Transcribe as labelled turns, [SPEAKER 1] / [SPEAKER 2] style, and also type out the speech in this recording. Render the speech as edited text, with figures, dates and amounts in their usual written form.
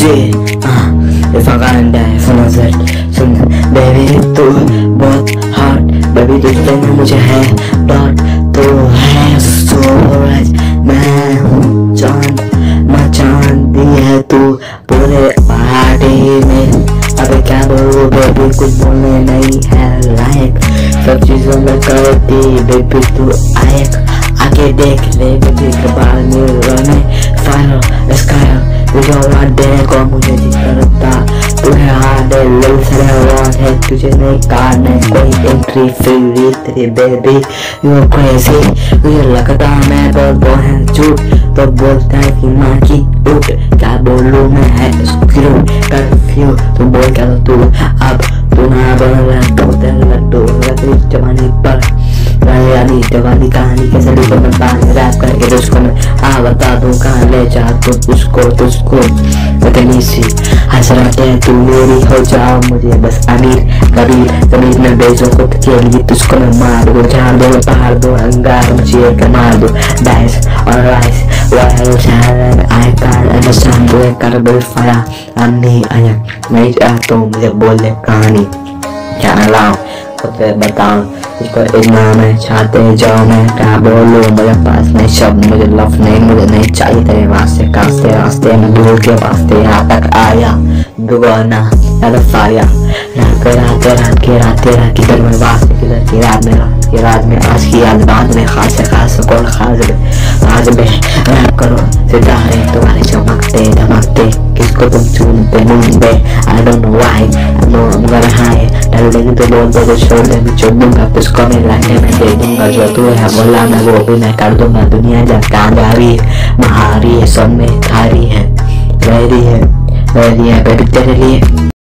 [SPEAKER 1] if I can't die for नजर सुन baby तू बहुत hot बेबी तुझ में मुझे है डॉट तू है सूरज मैं हूँ चांद मैं चांदी है तू पूरे पार्टी में अबे क्या बोलूं बेबी कुछ बोलने नहीं है लायक सब चीजों में करती बेबी तू आगे देख ले बेबी के बाल में रने फाइनल स्काई तुझे वादे को मुझे जी करता तुझे हाडे लिल से रवान है तुझे नहीं कारने कोई एंट्री फ्री तेरी बेबी यू आर क्रेजी मुझे लगता मैं बोलता है झूठ तो बोलता है कि माँ की उठ क्या बोलूं मैं है कर्फ्यू तू बोल क्या तू अब तू ना बोल लड्डू तेरी जवानी पर जवानी कहानी कैसे लिखो मैं पानी रैप करके तुझको मैं बता दूं कहाँ ले जा तुझको इतनी सी हसरते तू मेरी हो जाओ मुझे बस अमीर कबीर जमीन में बेचो खुद के लिए तुझको मैं मार दूं झाड़ दो पहाड़ दो अंगार मुझे के मार दो डाइस और राइस वाइल शहर आई कांट अंडरस्टैंड द करबल फाया अन्नी आया मैं चाहता हूँ मुझे बोले कहानी क्या ना लाओ खुद बताओ इसको इतना मैं चाहते जाओ मैं क्या बोलूं मेरे पास नहीं शब्द मुझे लफ नहीं मुझे नहीं चाहिए तेरे वास्ते कास्ते रास्ते में दूर के वास्ते यहाँ तक आया दुगना फाया रात किधर में वास्ते किधर की रात में आज की याद बाद में खास कौन आज में रैप करो सितारे तुम्हारे चमकते धमकते किसको तुम चूमते ढूंढते I don't know why I know I'm gonna hide डाल देंगे तो बोल दो छोड़ में छोड़ दूंगा तुझको मैं लाने में दे दूंगा जो तू है बोला मैं वो भी मैं कर दूंगा दुनिया जब कामयाबी महारी है सब में थारी है वेरी है बेबी तेरे लिए